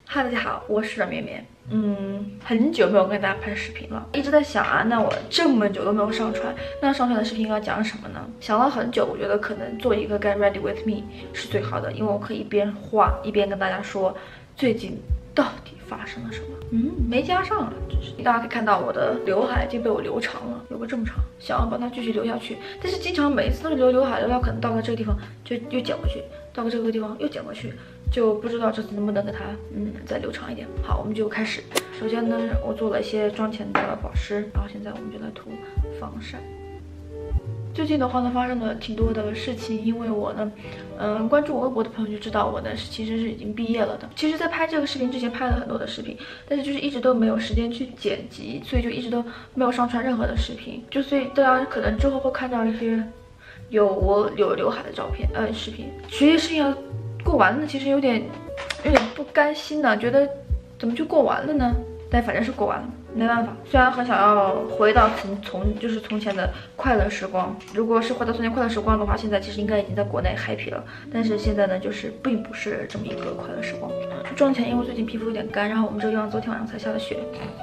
哈，大家好，我是软绵绵。很久没有跟大家拍视频了，一直在想啊，那我这么久都没有上传，那上传的视频要讲什么呢？想了很久，我觉得可能做一个 Get Ready with Me 是最好的，因为我可以一边画一边跟大家说最近到底发生了什么。没加上啊，大家可以看到我的刘海已经被我留长了，有个这么长，想要把它继续留下去，但是经常每次都是留刘海，可能到了这个地方就又剪回去，到了这个地方又剪回去。就不知道这次能不能给它再留长一点。好，我们就开始。首先呢，我做了一些妆前的保湿，然后现在我们就来涂防晒。最近的话呢，发生了挺多的事情，因为我呢，关注我微博的朋友就知道我呢其实是已经毕业了的。其实，在拍这个视频之前拍了很多的视频，但是就是一直都没有时间去剪辑，所以就一直都没有上传任何的视频。所以大家可能之后会看到一些我有刘海的照片，视频。学业生涯过完了，其实有点不甘心呢，觉得怎么就过完了呢？但反正是过完了，没办法。虽然很想要回到从前的快乐时光，如果是回到从前快乐时光的话，现在其实应该已经在国内 happy 了。但是现在呢，就是并不是这么一个快乐时光。妆前因为最近皮肤有点干，然后我们这个地方昨天晚上才下的雪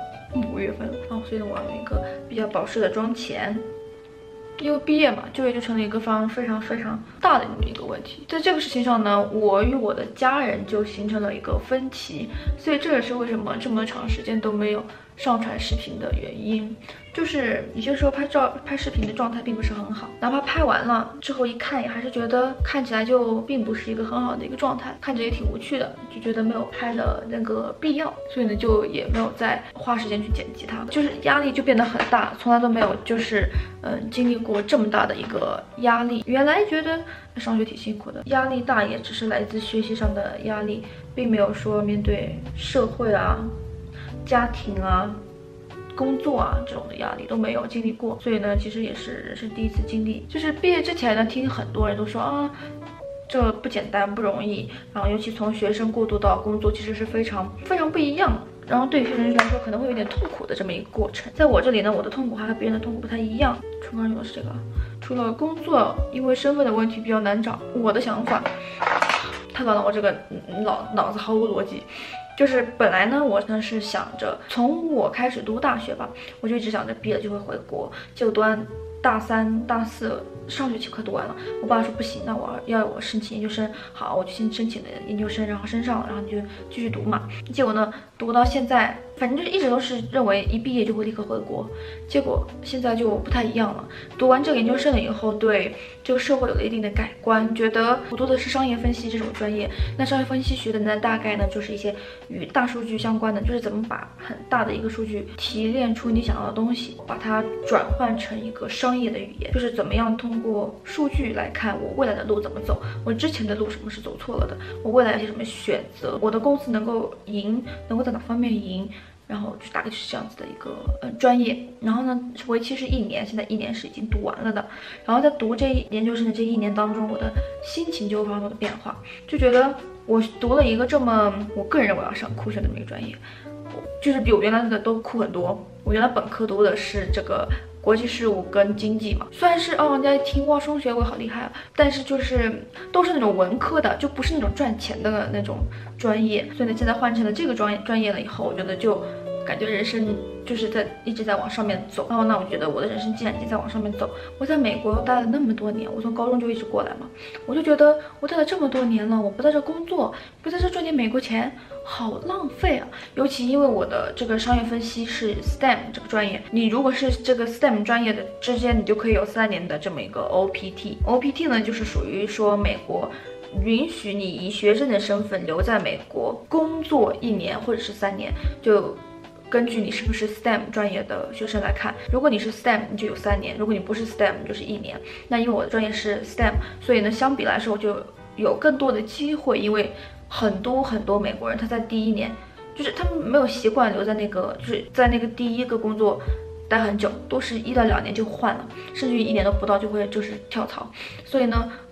，5月份了，所以呢，我要用一个比较保湿的妆前。因为毕业嘛，就业就成了一个非常大的一个问题。在这个事情上呢，我与我的家人就形成了一个分歧，所以这也是为什么这么长时间都没有上传视频的原因。就是有些时候拍视频的状态并不是很好，哪怕拍完了之后一看，也还是觉得看起来就并不是一个很好的一个状态，看着也挺无趣的，就觉得没有拍的那个必要，所以呢就也没有再花时间去剪辑它，就是压力就变得很大，从来都没有就是经历过这么大的一个压力。原来觉得上学挺辛苦的，压力大也只是来自学习上的压力，并没有说面对社会啊、家庭啊、工作啊这种的压力都没有经历过，所以呢，其实也是人生第一次经历。就是毕业之前呢，听很多人都说啊，这不简单不容易，然后尤其从学生过渡到工作，其实是非常不一样的。然后对于学生来说，可能会有点痛苦的这么一个过程。在我这里呢，我的痛苦还和别人的痛苦不太一样。唇膏用的是这个，除了工作，因为身份的问题比较难找。我的想法，太乱了，我这个脑子毫无逻辑。就是本来呢，我呢是想着从我开始读大学吧，我就一直想着毕业就会回国，就读完大3、大4上学期快读完了。我爸说不行，那我申请研究生。好，我就先申请了研究生，然后升上了，然后你就继续读嘛。结果呢，读到现在，反正就一直都是认为一毕业就会立刻回国。结果现在就不太一样了。读完这个研究生了以后，对这个社会有了一定的改观，觉得我读的是商业分析这种专业。那商业分析学的呢，大概呢就是一些与大数据相关的，就是怎么把很大的一个数据提炼出你想要的东西，把它转换成一个商业的语言，就是怎么样通过数据来看我未来的路怎么走，我之前的路什么是走错了的，我未来有些什么选择，我的公司能够赢，能够在哪方面赢。然后就大概是这样子的一个专业，然后呢为期是1年，现在1年是已经读完了的。然后在读这研究生的这1年当中，我的心情就会发生多的变化，就觉得我读了一个这么我个人认为要上酷炫的那个专业，就是比我原来的都酷很多。我原来本科读的是这个国际事务跟经济嘛，虽然是人家一听哇双学位好厉害啊，但是就是都是那种文科的，就不是那种赚钱的那种专业。所以呢，现在换成了这个专业了以后，我觉得就感觉人生就是一直在往上面走。然后那我觉得我的人生既然已经在往上面走，我在美国待了那么多年，我从高中就一直过来嘛，我就觉得我待了这么多年了，我不在这工作，不在这赚点美国钱，好浪费啊！尤其因为我的这个商业分析是 STEM 这个专业，你如果是这个 STEM 专业的之间，你就可以有3年的这么一个 OPT。OPT 呢，就是属于说美国允许你以学生的身份留在美国工作1年或者是3年，就根据你是不是 STEM 专业的学生来看。如果你是 STEM， 你就有3年；如果你不是 STEM， 就是1年。那因为我的专业是 STEM， 所以呢，相比来说就有更多的机会，因为很多美国人他在第1年，就是他们没有习惯留在那个，就是在那个第一个工作待很久，都是1到2年就换了，甚至于1年都不到就会就是跳槽。所以呢，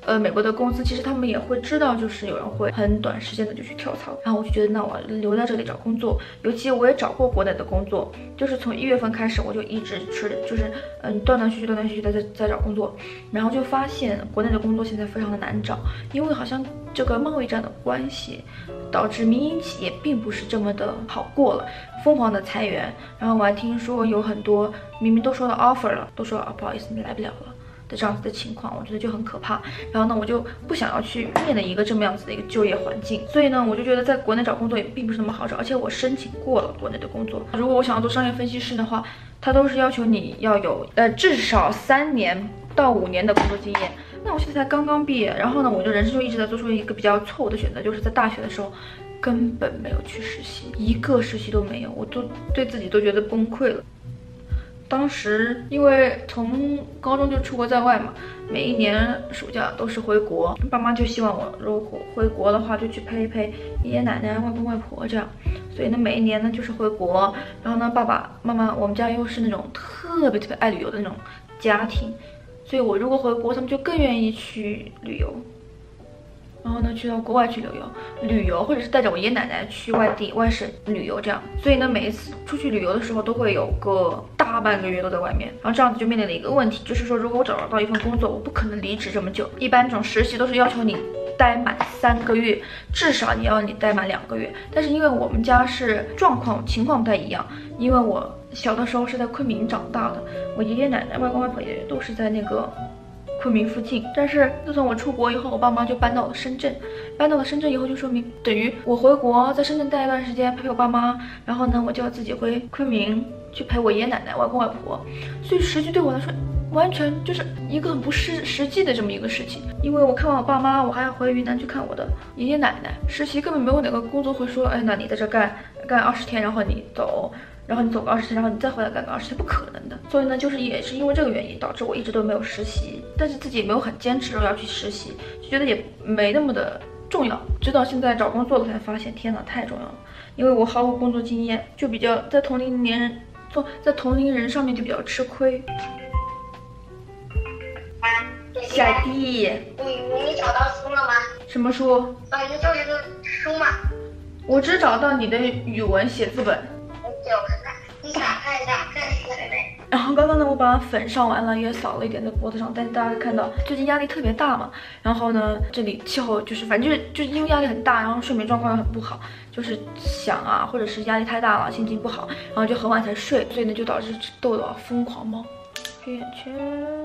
美国的公司其实他们也会知道，就是有人会很短时间的就去跳槽，然后我就觉得那我留在这里找工作，尤其我也找过国内的工作，就是从1月份开始我就一直就是断断续续的在找工作，然后就发现国内的工作现在非常的难找，因为好像这个贸易战的关系，导致民营企业并不是这么的好过了，疯狂的裁员，然后我还听说有很多明明都收到 offer 了，都说不好意思你来不了了。的这样子的情况，我觉得就很可怕。然后呢，我就不想要去面临一个这么样子的一个就业环境，所以呢，我就觉得在国内找工作也并不是那么好找，而且我申请过了国内的工作。如果我想要做商业分析师的话，它都是要求你要有至少3年到5年的工作经验。那我现在才刚刚毕业，然后呢，我就人生就一直在做出一个比较错误的选择，就是在大学的时候根本没有去实习，一个实习都没有，我都对自己都觉得崩溃了。当时因为从高中就出国在外嘛，每一年暑假都是回国，爸妈就希望我如果回国的话就去陪爷爷奶奶、外公外婆这样，所以呢每一年呢就是回国，然后呢爸爸妈妈我们家又是那种特别爱旅游的那种家庭，所以我如果回国，他们就更愿意去旅游。然后呢，去到国外去旅游，或者是带着我爷爷奶奶去外地、外省旅游这样。所以呢，每一次出去旅游的时候，都会有个大半个月都在外面。然后这样子就面临了一个问题，就是说，如果我找到一份工作，我不可能离职这么久。一般这种实习都是要求你待满3个月，至少你待满2个月。但是因为我们家是情况不太一样，因为我小的时候是在昆明长大的，我爷爷奶奶、外公外婆也都是在那个昆明附近，但是自从我出国以后，我爸妈就搬到了深圳。搬到了深圳以后，就说明等于我回国，在深圳待一段时间陪我爸妈，然后呢，我就要自己回昆明去陪我爷爷奶奶、外公外婆。所以实际对我来说，完全就是一个很不实际的这么一个事情。因为我看完我爸妈，我还要回云南去看我的爷爷奶奶。实习根本没有哪个工作会说，哎，那你在这干20天，然后你走。然后你走个20天，然后你再回来干个20天，不可能的。所以呢，就是也是因为这个原因，导致我一直都没有实习，但是自己也没有很坚持要去实习，就觉得也没那么的重要。直到现在找工作了才发现，天哪，太重要了！因为我毫无工作经验，就比较在同龄人上面就比较吃亏。小弟， 你找到书了吗？ 什么书？ 就一个书嘛。 我只找到你的语文写字本。 给我看看，你想看一下，看是谁呗。 然后刚刚呢，我把粉上完了，也扫了一点在脖子上，但是大家看到最近压力特别大嘛，然后呢，这里气候就是反正就是因为压力很大，然后睡眠状况又很不好，就是想啊，或者是压力太大了，心情不好，然后就很晚才睡，所以呢就导致痘痘疯狂冒，黑眼圈。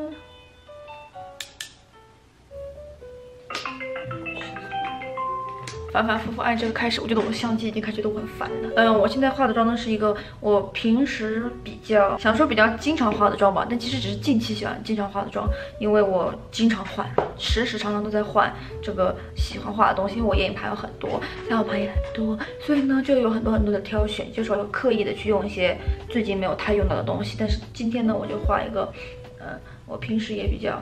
反反复复按这个开始，我觉得我的相机已经开始觉得我很烦了。我现在化的妆呢是一个我平时比较经常化的妆吧，但其实只是近期喜欢经常化的妆，因为我经常换，时常都在换这个喜欢化的东西，因为我眼影盘有很多，腮红盘也很多，所以呢就有很多的挑选，就是我要刻意的去用一些最近没有太用到的东西。但是今天呢，我就画一个，我平时也比较。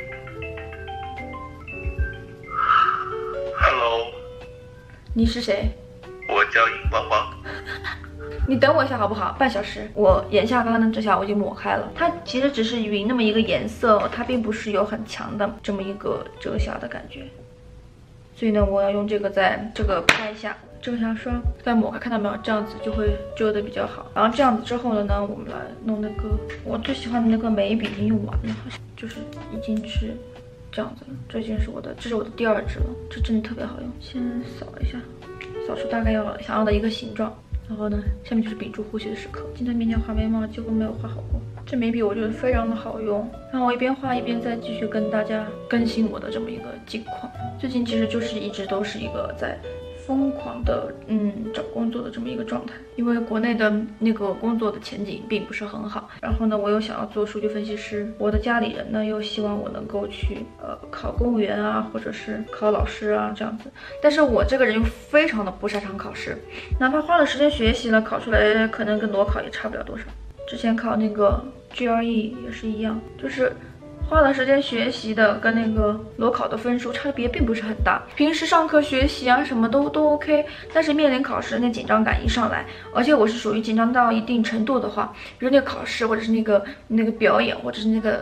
Hello。 你是谁？ 我叫尹光光。 你等我一下好不好？半小时。我眼下刚刚的这下我已经抹开了，它其实只是云那么一个颜色，它并不是有很强的这么一个遮瑕的感觉。所以呢，我要用这个在这个拍一下遮瑕霜，再抹开，看到没有？这样子就会遮的比较好。然后这样子之后了呢，我们来弄那个我最喜欢的那个眉笔已经用完了，好像就是已经是。这样子了，这是我的第2支了，这真的特别好用。先扫一下，扫出大概想要的一个形状，然后呢，下面就是屏住呼吸的时刻。今天面前画眉毛几乎没有画好过，这眉笔我觉得非常的好用。然后我一边画一边再继续跟大家更新我的这么一个近况。最近其实就是一直都是一个在疯狂的找工作的这么一个状态，因为国内的那个工作的前景并不是很好，然后呢我又想要做数据分析师，我的家里人呢又希望我能够去考公务员啊，或者是考老师啊这样子，但是我这个人又非常的不擅长考试，哪怕花了时间学习了，考出来可能跟裸考也差不了多少。之前考那个 GRE 也是一样，就是花了时间学习的跟那个裸考的分数差别并不是很大，平时上课学习啊什么都 OK， 但是面临考试那紧张感一上来，而且我是属于紧张到一定程度的话，比如那个考试或者是那个表演或者是那个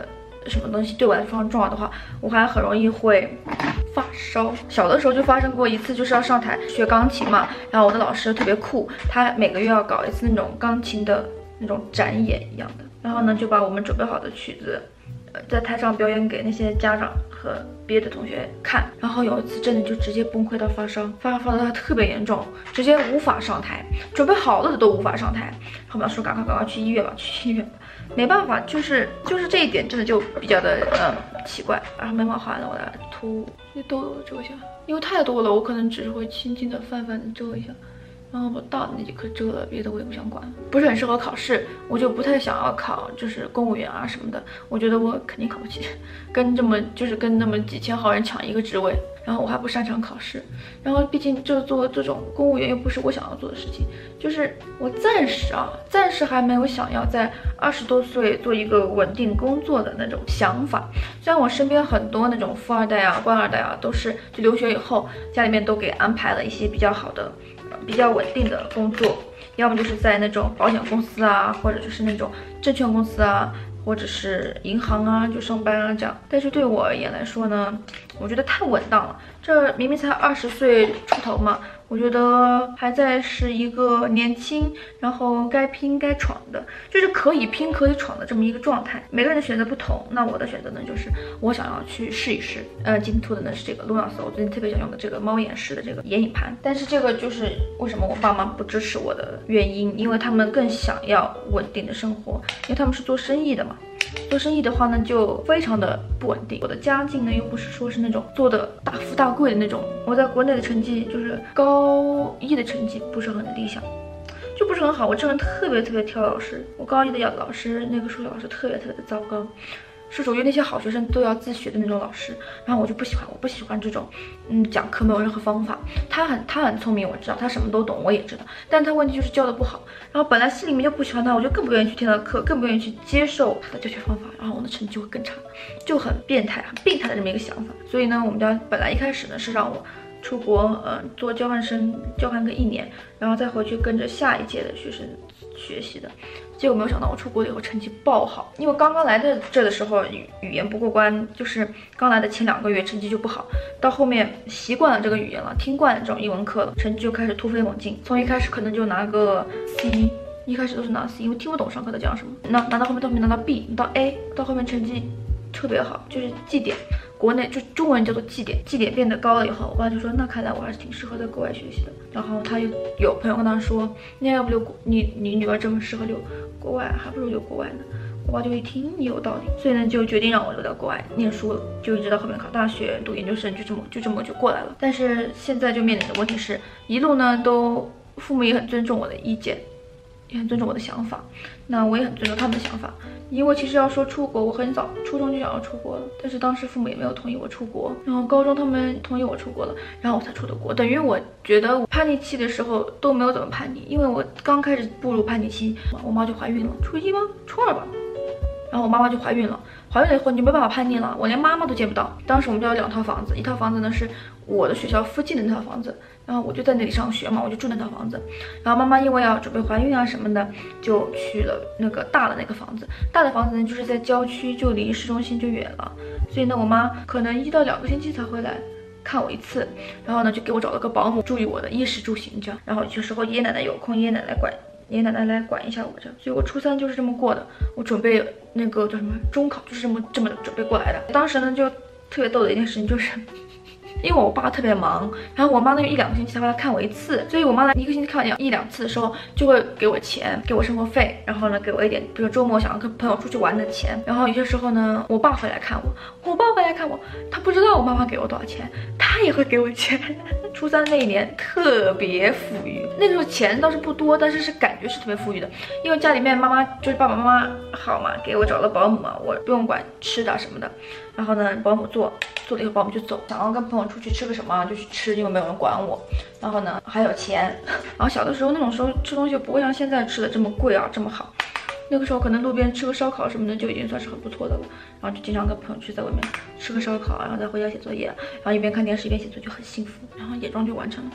什么东西对我来说非常重要的话，我还很容易会发烧。小的时候就发生过一次，就是要上台学钢琴嘛，然后我的老师特别酷，他每个月要搞一次那种钢琴的那种展演一样的，然后呢就把我们准备好的曲子在台上表演给那些家长和别的同学看，然后有一次真的就直接崩溃到发烧，发的特别严重，直接无法上台，准备好了的都无法上台。后面老师说赶快去医院吧，去医院吧。没办法，就是这一点真的就比较的奇怪。然后眉毛画完了，我来涂痘痘遮一下，因为太多了，我可能只是会轻轻的泛泛的遮一下。然后把大的那几颗遮了，别的我也不想管，不是很适合考试，我就不太想要考，就是公务员啊什么的。我觉得我肯定考不起，跟那么几千号人抢一个职位，然后我还不擅长考试，然后毕竟做这种公务员又不是我想要做的事情，就是我暂时还没有想要在20多岁做一个稳定工作的那种想法。虽然我身边很多那种富二代啊、官二代啊，都是就留学以后家里面都给安排了一些比较好的。比较稳定的工作，要么就是在那种保险公司啊，或者就是那种证券公司啊，或者是银行啊，就上班啊这样。但是对我而言来说呢，我觉得太稳当了。这明明才20岁出头嘛，我觉得还在是一个年轻，然后该拼该闯的，就是可以拼可以闯的这么一个状态。每个人的选择不同，那我的选择呢，就是我想要去试一试。今天涂的呢是这个 Lunas，我最近特别想用的这个猫眼式的这个眼影盘。但是这个就是为什么我爸妈不支持我的原因，因为他们更想要稳定的生活，因为他们是做生意的嘛。做生意的话呢，就非常的不稳定。我的家境呢，又不是说是那种做的大富大贵的那种。我在国内的成绩就是高一的成绩不是很理想，就不是很好。我这人特别挑老师，我高一的老师那个数学老师特别的糟糕，是属于那些好学生都要自学的那种老师。然后我就不喜欢，我不喜欢这种讲课没有任何方法。他很聪明，我知道他什么都懂，我也知道，但他问题就是教的不好。然后本来心里面就不喜欢他，我就更不愿意去听他的课，更不愿意去接受他的教学方法，然后我的成绩就会更差，就很变态的这么一个想法。所以呢，我们家本来一开始呢是让我出国做交换生，交换个1年，然后再回去跟着下一届的学生学习的。结果没有想到我出国以后成绩爆好，因为刚刚来这的时候语言不过关，就是刚来的前2个月成绩就不好，到后面习惯了这个语言了，听惯了这种英文课了，成绩就开始突飞猛进。从一开始可能就拿个 C， 一开始都是拿 C， 因为听不懂上课在讲什么，拿到后面拿到 B， 到 A， 到后面成绩特别好，就是绩点。国内就中文叫做绩点变得高了以后，我爸就说那看来我还是挺适合在国外学习的。然后他有朋友跟他说，那要不留你女儿这么适合留国外，还不如留国外呢。我爸就一听也有道理，所以呢就决定让我留在国外念书了，就一直到后面考大学、读研究生，就这么过来了。但是现在就面临的问题是，一路呢都父母也很尊重我的意见，也很尊重我的想法，那我也很尊重他们的想法。因为其实要说出国，我很早初中就想要出国了，但是当时父母也没有同意我出国，然后高中他们同意我出国了，然后我才出的国。等于我觉得我叛逆期的时候都没有怎么叛逆，因为我刚开始步入叛逆期，我妈就怀孕了，初1吗？初2吧。然后我妈妈就怀孕了，怀孕了以后你就没办法叛逆了，我连妈妈都见不到。当时我们家有2套房子，一套房子呢是我的学校附近的那套房子，然后我就在那里上学嘛，我就住那套房子。然后妈妈因为要准备怀孕啊什么的，就去了那个大的那个房子。大的房子呢就是在郊区，就离市中心就远了，所以呢我妈可能1到2个星期才回来看我一次，然后呢就给我找了个保姆，注意我的衣食住行这样。然后有时候爷爷奶奶有空，爷爷奶奶来管一下我这样。所以我初3就是这么过的。我准备那个叫什么中考，就是这么准备过来的。当时呢就特别逗的一件事情就是，因为我爸特别忙，然后我妈呢1、2个星期才会来看我一次，所以我妈来1个星期看我1、2次的时候，就会给我钱，给我生活费，然后呢给我一点，比如周末想要跟朋友出去玩的钱。然后有些时候呢，我爸回来看我，他不知道我妈妈给我多少钱，他也会给我钱。初3那一年特别富裕，那个时候钱倒是不多，但是感觉是特别富裕的，因为家里面妈妈就是爸爸妈妈好嘛，给我找了保姆嘛，我不用管吃的什么的。然后呢，保姆做了以后，保姆就走，想要跟朋友出去吃个什么就去吃，因为没有人管我。然后呢，还有钱。然后小的时候那种时候吃东西不会像现在吃的这么贵啊，这么好。那个时候可能路边吃个烧烤什么的就已经算是很不错的了。然后就经常跟朋友去在外面吃个烧烤，然后再回家写作业，然后一边看电视一边写作，就很幸福。然后眼妆就完成了。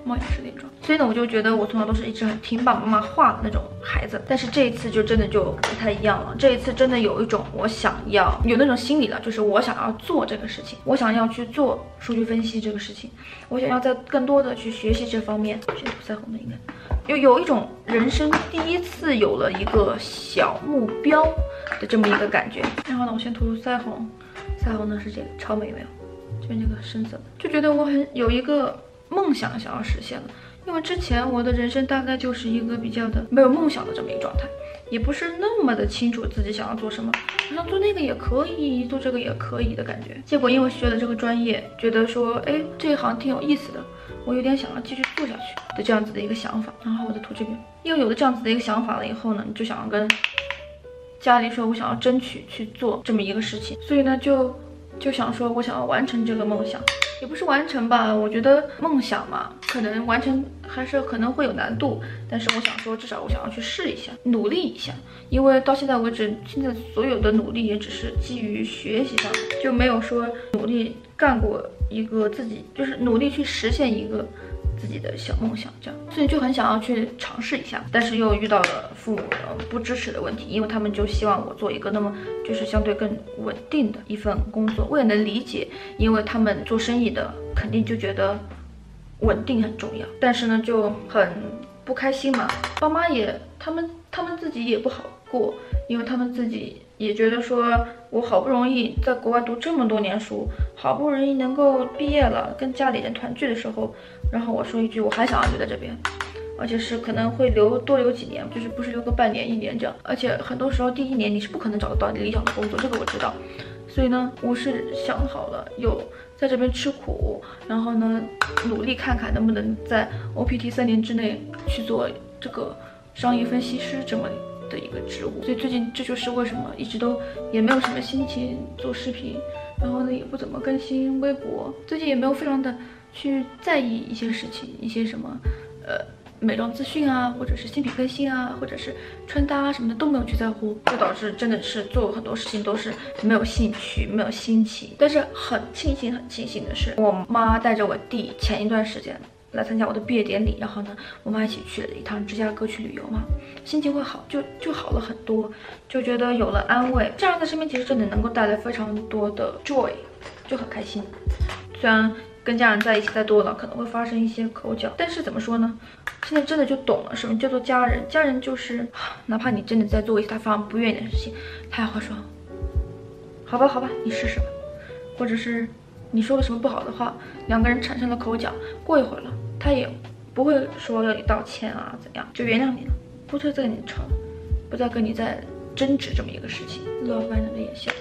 猫眼式恋妆。所以呢，我就觉得我从小都是一直很听爸爸妈妈话的那种孩子，但是这一次就真的就不太一样了。这一次真的有一种我想要有那种心理了，就是我想要做这个事情，我想要去做数据分析这个事情，我想要再更多的去学习这方面。这涂腮红的应该有一种人生第一次有了一个小目标的这么一个感觉。然后呢，我先涂腮红，腮红呢是这个超美，有没有？就是这个深色的，就觉得我很有一个梦想想要实现了。因为之前我的人生大概就是一个比较的没有梦想的这么一个状态，也不是那么的清楚自己想要做什么，好像做那个也可以，做这个也可以的感觉。结果因为学了这个专业，觉得说，哎，这一行挺有意思的，我有点想要继续做下去的这样子的一个想法。然后我再涂这边，因为有了这样子的一个想法了以后呢，你就想要跟家里说，我想要争取去做这么一个事情，所以呢就想说我想要完成这个梦想。也不是完成吧，我觉得梦想嘛，可能完成还是可能会有难度，但是我想说，至少我想要去试一下，努力一下，因为到现在为止，现在所有的努力也只是基于学习上，就没有说努力干过一个自己，就是努力去实现一个自己的小梦想，这样，所以就很想要去尝试一下，但是又遇到了父母的不支持的问题，因为他们就希望我做一个那么就是相对更稳定的一份工作。我也能理解，因为他们做生意的肯定就觉得稳定很重要，但是呢就很不开心嘛。爸妈也他们自己也不好过，因为他们自己也觉得说，我好不容易在国外读这么多年书，好不容易能够毕业了，跟家里人团聚的时候，然后我说一句我还想要留在这边，而且是可能会多留几年，就是不是留个半年1年这样，而且很多时候第1年你是不可能找得到你理想的工作，这个我知道。所以呢，我是想好了，有在这边吃苦，然后呢努力看看能不能在 OPT 3年之内去做这个商业分析师这么的一个职务。所以最近这就是为什么一直都也没有什么心情做视频，然后呢也不怎么更新微博，最近也没有非常的去在意一些事情，一些什么美妆资讯啊，或者是新品更新啊，或者是穿搭啊什么的都没有去在乎，就导致真的是做很多事情都是没有兴趣，没有心情。但是很庆幸的是，我妈带着我弟前一段时间来参加我的毕业典礼，然后呢，我妈一起去了一趟芝加哥去旅游嘛，心情会好，就好了很多，就觉得有了安慰。这样在身边其实真的能够带来非常多的 joy， 就很开心。虽然跟家人在一起再多了，可能会发生一些口角，但是怎么说呢？现在真的就懂了什么叫做家人。家人就是，哪怕你真的在做一些他非常不愿意的事情，他也会说，好吧，你试试吧。或者是你说了什么不好的话，两个人产生了口角，过一会儿了，他也不会说要你道歉啊怎样，就原谅你了，不再跟你吵，不再跟你在争执这么一个事情。老板的眼笑。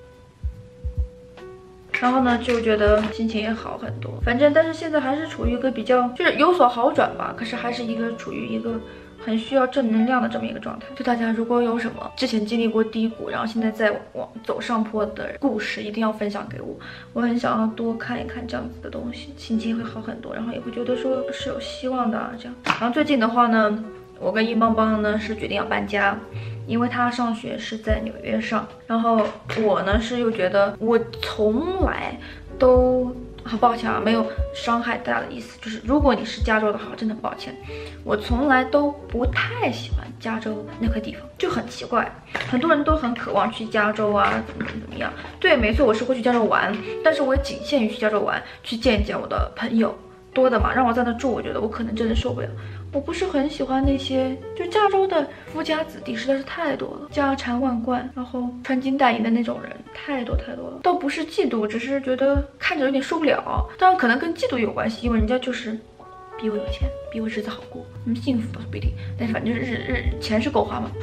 然后呢，就觉得心情也好很多。反正，但是现在还是处于一个比较，就是有所好转吧。可是还是处于一个很需要正能量的这么一个状态。就大家如果有什么之前经历过低谷，然后现在在往走上坡的故事，一定要分享给我。我很想要多看一看这样子的东西，心情会好很多，然后也会觉得说是有希望的啊这样。然后最近的话呢，我跟硬邦邦呢是决定要搬家。因为他上学是在纽约上，然后我呢是又觉得我从来都很抱歉啊，没有伤害大家的意思，就是如果你是加州的话，真的很抱歉，我从来都不太喜欢加州那块地方，就很奇怪，很多人都很渴望去加州啊，怎么样？对，没错，我是会去加州玩，但是我也仅限于去加州玩，去见一见我的朋友。多的嘛，让我在那住，我觉得我可能真的受不了。我不是很喜欢那些，就加州的富家子弟实在是太多了，家产万贯，然后穿金戴银的那种人太多了。倒不是嫉妒，只是觉得看着有点受不了。当然可能跟嫉妒有关系，因为人家就是比我有钱，比我日子好过，幸福不一定，但是反正就是钱是够花嘛。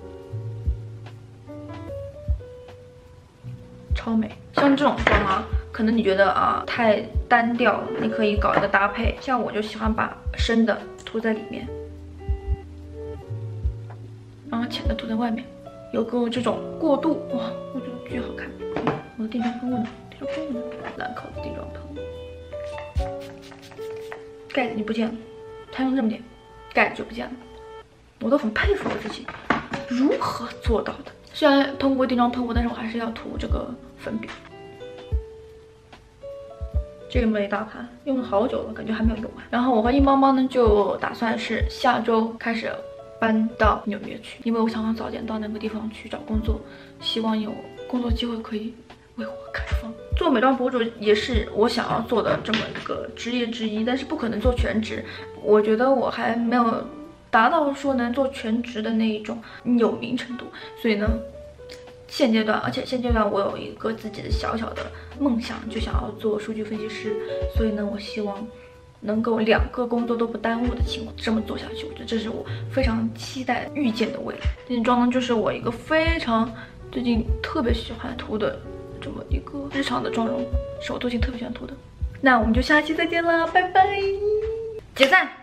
超美，像这种妆啊，可能你觉得啊太单调了，你可以搞一个搭配。像我就喜欢把深的涂在里面，然后浅的涂在外面，有个这种过渡，哇，我觉得巨好看。我的定妆喷雾呢？兰蔻的定妆喷雾，盖子你不见了，它用这么点，盖子就不见了。我都很佩服我自己，如何做到的？虽然通过定妆喷雾，但是我还是要涂这个粉饼。 这么一大盘，用了好久了，感觉还没有用完。然后我和硬邦邦呢，就打算是下周开始搬到纽约去，因为我想要早点到那个地方去找工作，希望有工作机会可以为我开放。做美妆博主也是我想要做的这么一个职业之一，但是不可能做全职，我觉得我还没有达到说能做全职的那一种有名程度，所以呢。现阶段我有一个自己的小小的梦想，就想要做数据分析师，所以呢，我希望能够2个工作都不耽误的情况这么做下去。我觉得这是我非常期待遇见的未来。这件妆呢，就是我一个非常最近特别喜欢涂的这么一个日常的妆容，是我最近特别喜欢涂的。那我们就下期再见啦，拜拜！解散。